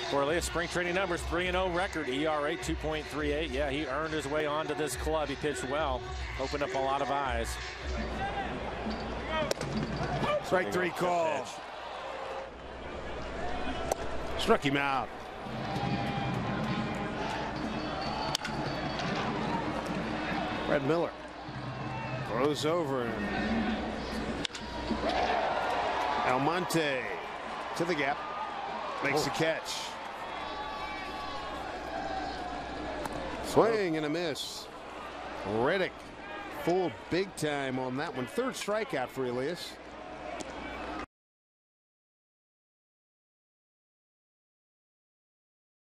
For Elias, spring training numbers, 3-0 record, ERA 2.38. Yeah, he earned his way onto this club. He pitched well, opened up a lot of eyes. Strike 3 call. Struck him out. Red Miller throws over him. Almonte to the gap. Makes the catch. Swing and a miss. Reddick full big time on that one. Third strikeout for Elias.